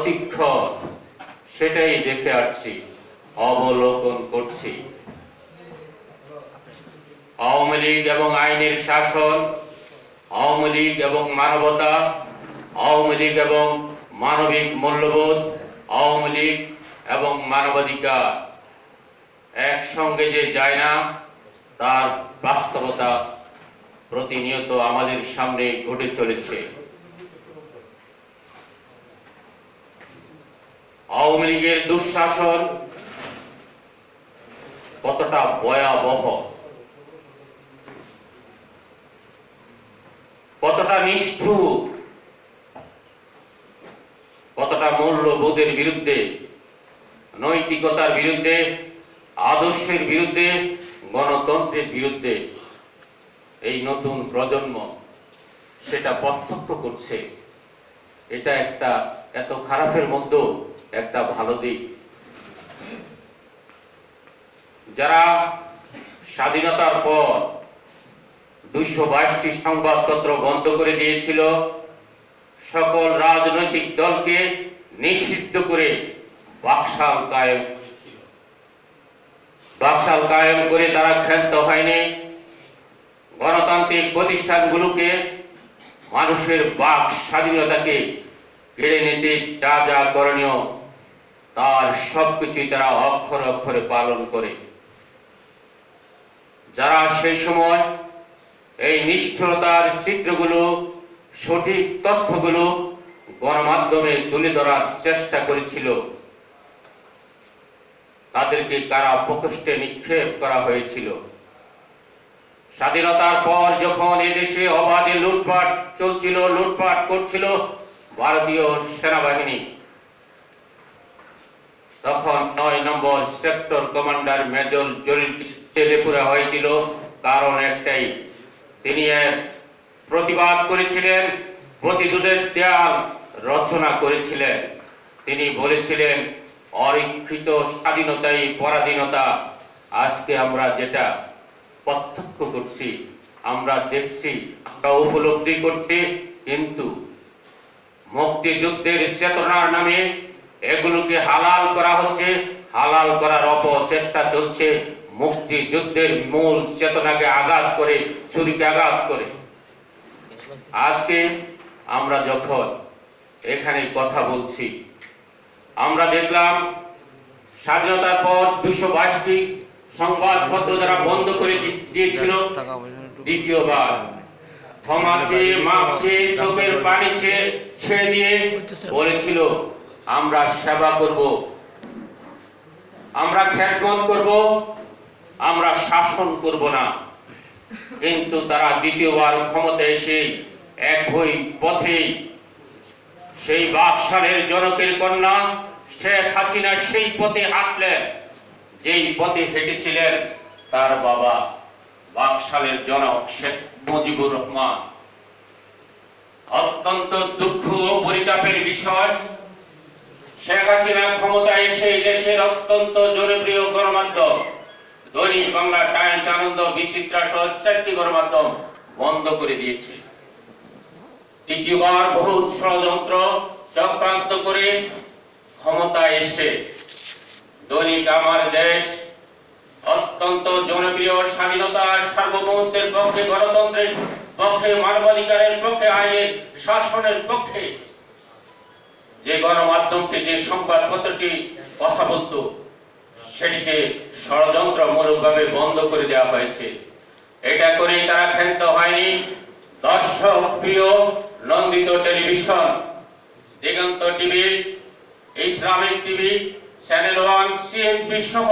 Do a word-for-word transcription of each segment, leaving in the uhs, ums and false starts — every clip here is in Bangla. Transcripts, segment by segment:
প্রতিক্ষণ সেটাই দেখে আসছি, অবলোকন করছি। আওয়ামী লীগ এবং আইনের শাসন, আওয়ামী লীগ এবং মানবতা, আওয়ামী লীগ এবং মানবিক মূল্যবোধ, আওয়ামী লীগ এবং মানবাধিকার একসঙ্গে যে যায় না, তার বাস্তবতা প্রতিনিয়ত আমাদের সামনে ঘটে চলেছে। আওয়ামী লীগের দুঃশাসন কতটা ভয়াবহ, কতটা নিষ্ঠুর, কতটা মূল্যবোধের বিরুদ্ধে, নৈতিকতার বিরুদ্ধে, আদর্শের বিরুদ্ধে, গণতন্ত্রের বিরুদ্ধে এই নতুন প্রজন্ম সেটা প্রত্যক্ষ করছে। এটা একটা এত খারাপের মধ্যেও একটা ভালো দিক। যারা স্বাধীনতার পর দুইশো বাইশটি সংবাদপত্র বন্ধ করে দিয়েছিল, সকল রাজনৈতিক দলকে নিষিদ্ধ করে বাকশাল কায়েম করেছিল, বাকশাল কায়েম করে তারা ক্ষান্ত হয়নি। গণতান্ত্রিক প্রতিষ্ঠানগুলোকে, মানুষের বাক স্বাধীনতাকে কেড়ে নিতে যা যা করণীয় তার সবকিছুই তারা অক্ষরে অক্ষরে পালন করে। যারা সেই সময় এই নিষ্ঠুরতার চিত্রগুলো, সঠিক তথ্যগুলো গণমাধ্যমে তুলে ধরার চেষ্টা করেছিল, তাদেরকে কারা প্রকোষ্ঠে নিক্ষেপ করা হয়েছিল। স্বাধীনতার পর যখন এদেশে অবাধে লুটপাট চলছিল, লুটপাট করছিল ভারতীয় সেনাবাহিনী, তখন নয় নম্বর সেক্টর কমান্ডার মেজর জলিলকে জেলে পুরা হয়েছিল। কারণ একটাই, তিনি প্রতিবাদ করেছিলেন, প্রতিরোধের দেয়াল রচনা করেছিলেন। তিনি বলেছিলেন, অরক্ষিত স্বাধীনতাই পরাধীনতা। আজকে আমরা যেটা প্রত্যক্ষ করছি, আমরা দেখছি, আমরা উপলব্ধি করছি, কিন্তু মুক্তিযুদ্ধের চেতনার নামে এগুলোকে হালাল করা হচ্ছে, হালাল করার অপচেষ্টা চলছে, মুক্তিযুদ্ধের মূল চেতনাকে আঘাত করে, ছুরিকে আঘাত করে। আজকে আমরা যখন এখানে কথা বলছি, আমরা দেখলাম স্বাধীনতার পর দুইশো বাইশটি সংবাদপত্র যারা বন্ধ করে দিয়েছিল, দ্বিতীয়বার ক্ষমা চেয়ে, মাপ চেয়ে, চোখের পানি চেয়ে ছেড়ে দিয়ে বলেছিল, আমরা সেবা করব, আমরা খেদমত করব, আমরা শাসন করব না। কিন্তু তারা দ্বিতীয়বার ক্ষমতায় এসে একই পথে, সেই বাকশালের জনকের কন্যা শেখ হাসিনা সেই পথে হাঁটলেন, যেই পথে হেঁটেছিলেন তার বাবা বাকশালের জনক শেখ মুজিবুর রহমান। অত্যন্ত দুঃখ ও পরিতাপের বিষয়, শেখ হাসিনা ক্ষমতায় এসে দেশের অত্যন্ত জনপ্রিয় গণমাধ্যম দৈনিক বাংলা, টাইমস, আনন্দ, বিচিত্রা সহ চারটি গণমাধ্যম বন্ধ করে দিয়েছে। তৃতীয়বার বহু ষড়যন্ত্র চক্রান্ত করে ক্ষমতায় এসে দৈনিক আমার দেশ, অত্যন্ত জনপ্রিয়, স্বাধীনতার সার্বভৌমত্বের পক্ষে, গণতন্ত্রের পক্ষে, মানবাধিকারের পক্ষে, আইনের শাসনের পক্ষে যে গণমাধ্যমটি, যে সংবাদপত্রটি কথা বলতো, সেটিকে ষড়যন্ত্রমূলকভাবে বন্ধ করে দেওয়া হয়েছে। এটা করে তারা ক্ষান্ত হয়নি। দর্শক প্রিয় নন্দিত television, Diganta TV, Islamic TV, channel one, CNB সহ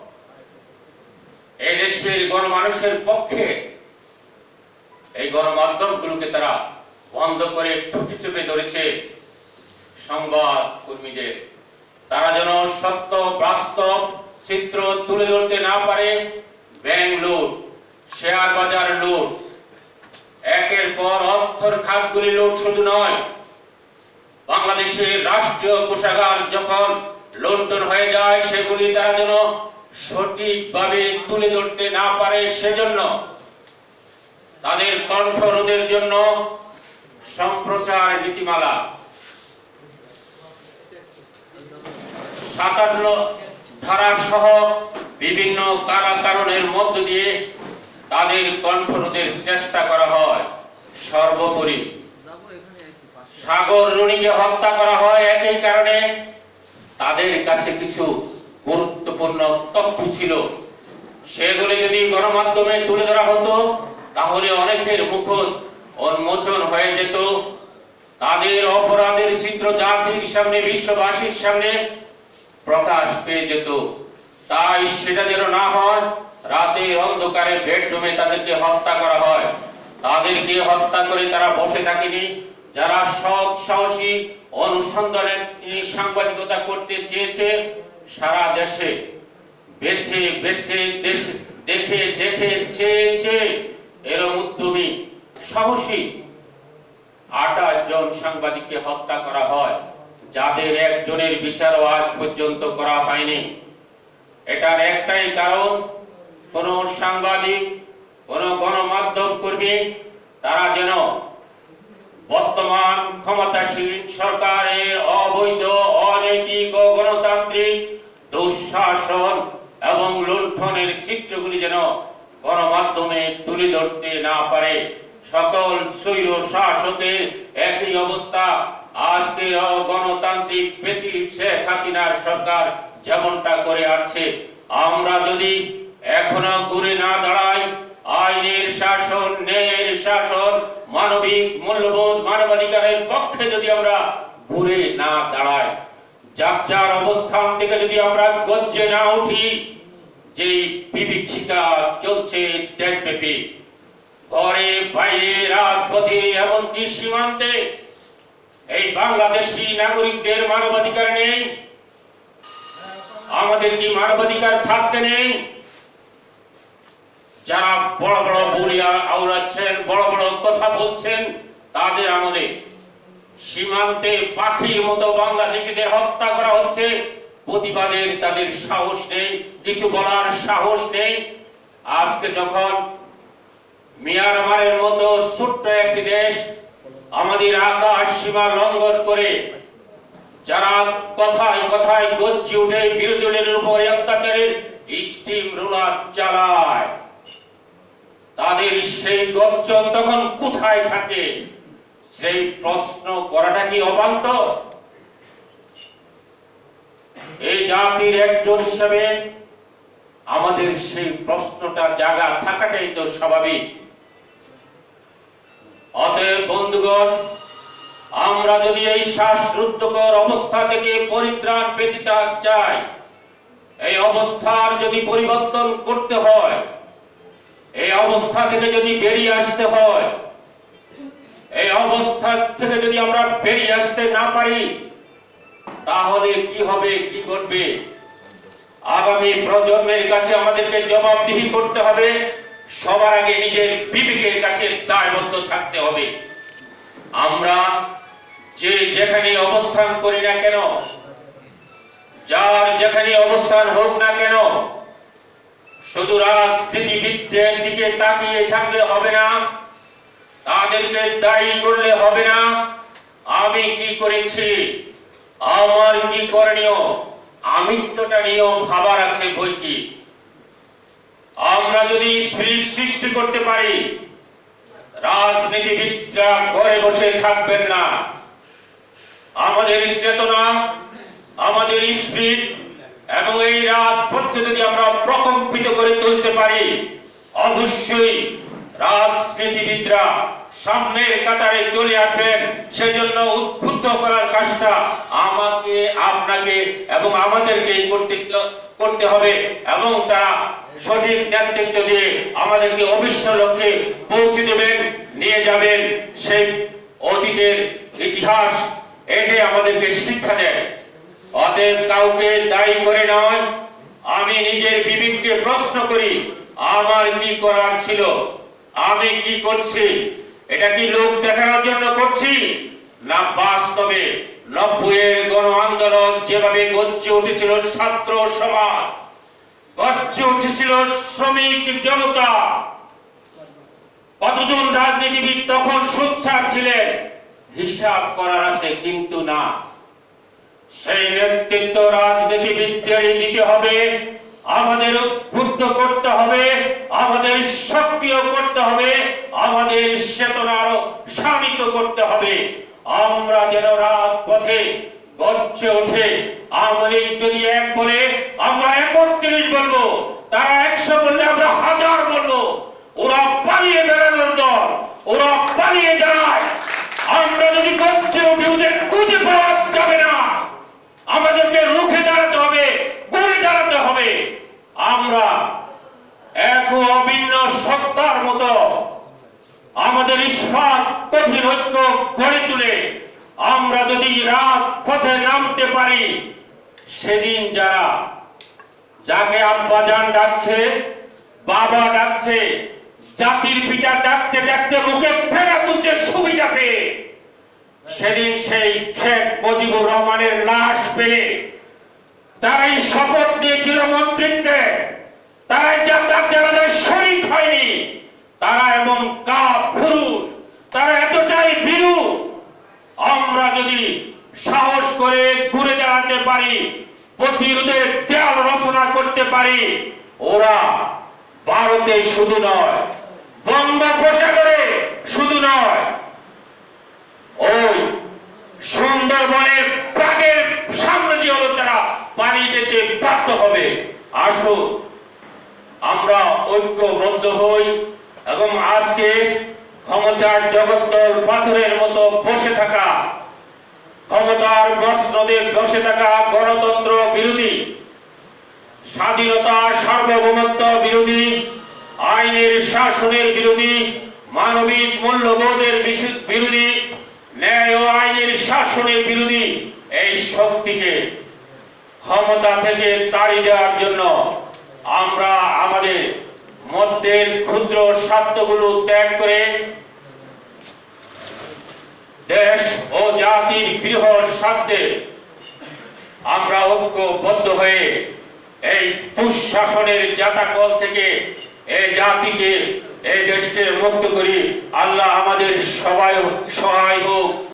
এই দেশের গণমানুষের পক্ষে এই গণমাধ্যমগুলোকে তারা বন্ধ করে টুপি চেপে ধরেছে সংবাদ কর্মীদের। তারা যেন সত্য বাস্তব চিত্র তুলে ধরতে না পারে। ব্যাংক লুট, শেয়ার বাজার লুট, একের পর অর্থের খাতগুলি লুট শুধু নয়, বাংলাদেশের রাষ্ট্রীয় কোষাগার যখন লুণ্ঠন হয়ে যায়, সেগুলি তারা যেন সঠিকভাবে তুলে ধরতে না পারে, সেজন্য তাদের কণ্ঠ রোধের জন্য সম্প্রচার নীতিমালা, সাতান্ন ধারা সহ বিভিন্ন কারণের মধ্য দিয়ে তাদের কণ্ঠরোধের চেষ্টা করা হয়। সর্বোপরি সাগর রুনিকে হত্যা করা হয় একই কারণে। তাদের কাছে কিছু গুরুত্বপূর্ণ তথ্য ছিল, সেগুলি যদি গণমাধ্যমে তুলে ধরা হতো তাহলে অনেকের মুখোশ উন্মোচন হয়ে যেত, তাদের অপরাধের চিত্র জাতির সামনে, বিশ্ববাসীর সামনে প্রকাশ পেয়ে যেত। তাই সেটা যেন না হয়, রাতের অন্ধকারে বেডরুমে তাদেরকে হত্যা করা হয়। তাদেরকে হত্যা করে তারা বসে থাকেনি। যারা সৎ সাহসী অনুসন্ধানের সাংবাদিকতা করতে চেয়েছে, সারা দেশে বেছে বেছে দেখে দেখে চেয়েছে এরম উদ্যমী সাহসী আঠাশ জন সাংবাদিককে হত্যা করা হয়, যাদের একজনের বিচারও আজ পর্যন্ত করা হয়নি। এটার একটাই কারণ, কোন সাংবাদিক, কোন গণমাধ্যম কর্মী তারা যেন বর্তমান ক্ষমতাসীন সরকারের অবৈধ, অনৈতিক ও গণতান্ত্রিক দুঃশাসন এবং লুণ্ঠনের চিত্রগুলি যেন গণমাধ্যমে তুলে ধরতে না পারে। সকল স্বৈর শাসকের একই অবস্থা। আজকের গণতান্ত্রিক প্রেসিডেন্ট শেখ হাসিনার সরকার যেমনটা করে আসছে, আমরা যদি এখনো ঘুরে না দাঁড়াই, আইনের শাসন, ন্যায়ের শাসন, মানবিক মূল্যবোধ, মানবাধিকারের পক্ষে যদি আমরা ঘুরে না দাঁড়াই, যার যার অবস্থান থেকে যদি আমরা গর্জে না উঠি, যে বিভীষিকা চলছে দেশব্যাপী, ঘরে বাইরে রাজপথে এমনকি সীমান্তে, এই বাংলাদেশি নাগরিকদের মানবাধিকার নেই। আমাদের কি মানবাধিকার থাকতে নেই? যারা বড় বড় বলিয়া আওড়াচ্ছেন, বড় বড় কথা বলছেন, তাদের আমলে সীমান্তে পাখির মতো বাংলাদেশিদের হত্যা করা হচ্ছে। প্রতিবাদের তাদের সাহস নেই, কিছু বলার সাহস নেই। আজকে যখন মিয়ানমারের মতো ছোট্ট একটি দেশ আমাদের আকাশ সীমা লঙ্ঘন করে, যারা কথায় কথায় গর্জে উঠে বিরোধীদের উপর অত্যাচারের স্টিম রোলার চালায়, তাদের সেই গর্জন তখন কোথায় থাকে? সেই প্রশ্ন করাটা কি অবান্তর? এই জাতির একজন হিসেবে আমাদের সেই প্রশ্নটার জায়গা থাকাটাই তো স্বাভাবিক। অতএব বন্ধুগণ, আমরা যদি এই শ্বাসরুদ্ধকর অবস্থা থেকে পরিত্রাণ পেতে চাই, এই অবস্থার যদি পরিবর্তন করতে হয়, এই অবস্থা থেকে যদি বেরিয়ে আসতে হয়, এই অবস্থা থেকে যদি আমরা বেরিয়ে আসতে না পারি, তাহলে কি হবে, কি ঘটবে? আগামী প্রজন্মের কাছে আমাদেরকে জবাবদিহি করতে হবে। সবার আগে নিজের বিবেকের কাছে দায়বদ্ধ থাকতে হবে। আমরা যে যেখানে অবস্থান করি না কেন, যার যেখানে অবস্থান হোক না কেন, শুধু রাজনীতিবিদদের দিকে তাকিয়ে থাকলে হবে না, তাদেরকে দায়ী করলে হবে না। আমি কি করেছি, আমার কি করণীয়, আমিত্বটা নিয়েও ভাবার আছে বই কি। আমরা যদি স্পিরিট সৃষ্টি করতে পারি, রাজনীতিবিদরা ঘরে বসে থাকবেন না। আমাদের চেতনা, আমাদের স্পিরিট এবং এই রাজপথকে যদি আমরা প্রকম্পিত করে তুলতে পারি, অবশ্যই রাজনীতিবিদরা সামনের কাতারে চলে আসবেন। সেজন্য উদ্বুদ্ধ করার কাজটা আমাকে, আপনাকে এবং আমাদেরকে করতে করতে হবে, এবং তারা সঠিক নেতৃত্ব দিয়ে আমাদেরকে অভিষ্ট লক্ষ্যে পৌঁছে দেবেন, নিয়ে যাবেন। সেই অতীতের ইতিহাস এটাই আমাদেরকে শিক্ষা দেয়। অতএব কাউকে দায়ী করে নয়, আমি নিজের বিবেককে প্রশ্ন করি, আমার কি করার ছিল, আমি কি করছি? এটা কি লোক দেখানোর জন্য করছি, না বাস্তবে নব্বইয়ের গণ আন্দোলন যেভাবে গর্জে উঠেছিল ছাত্র সমাজ, গর্জে উঠেছিল শ্রমিক জনতা, কতজন রাজনীতিবিদ তখন সোচ্চার ছিলেন হিসাব করার আছে, কিন্তু না, সেই নেতৃত্ব রাজনীতিবিদদের দিতে হবে, আমাদের উদ্বুদ্ধ করতে হবে, আমাদের সক্রিয় করতে হবে, আমাদের চেতনা আরো শানিত করতে হবে। আমরা যেন রাজপথে গর্জে ওঠে। আওয়ামী লীগ যদি এক বলে আমরা একত্রিশ বলবো, তারা একশো বললে আমরা হাজার বলবো। ওরা পালিয়ে বেড়ানোর দল, ওরা পালিয়ে যায়। আমরা যদি গর্জে উঠে ওদের খুঁজে পাওয়া যাবে না, আমাদেরকে রুখে দাঁড়াতে হবে, গড়ে দাঁড়াতে হবে। আমরা এক অভিন্ন সত্তার মতো আমাদের ইস্পাত কঠিন ঐক্য গড়ে তুলে আমরা যদি রাত পথে নামতে পারি, সেদিন যারা যাকে আব্বা জান ডাকছে, বাবা ডাকছে, জাতির পিতা ডাকতে ডাকতে মুখে ফেরা তুলছে সুবিধা পেয়ে, সেদিন সেই শেখ মুজিবুর রহমানের লাশ পেলে তারাই শপথ নিয়েছিল মন্ত্রিত্বে, তারাই জান্নাত জান্নাতের শরীক হয়নি। তারা এমন কাপুরুষ, তারা এতটাই ভীরু। আমরা যদি সাহস করে ঘুরে দাঁড়াতে পারি, প্রতিরোধের দেয়াল রচনা করতে পারি, ওরা ভারতে শুধু নয়, বঙ্গোপসাগরে শুধু নয়, ওই সুন্দরবনের প্রাগের সামনে দিয়ে হলো তারা পানি যেতে বাধ্য হবে। আসুন আমরা ঐক্যবদ্ধ হই এবং আজকে ক্ষমতার জগদ্দল পাথরের মতো বসে থাকা, ক্ষমতার মসনদে বসে থাকা গণতন্ত্র বিরোধী, স্বাধীনতা সার্বভৌমত্ব বিরোধী, আইনের শাসনের বিরোধী, মানবিক মূল্যবোধের বিরোধী, ন্যায় ও আইনের শাসনের বিরোধী এই শক্তিকে ক্ষমতা থেকে তাড়িয়ে দেওয়ার জন্য আমরা আমাদের মধ্যের ক্ষুদ্র স্বার্থগুলো ত্যাগ করে দেশ ও জাতির বৃহৎ স্বার্থে আমরা ঐক্যবদ্ধ হয়ে এই দুঃশাসনের জাতাকল থেকে এই জাতিকে, এই দেশকে মুক্ত করি। আল্লাহ আমাদের সবাই সহায় হোক।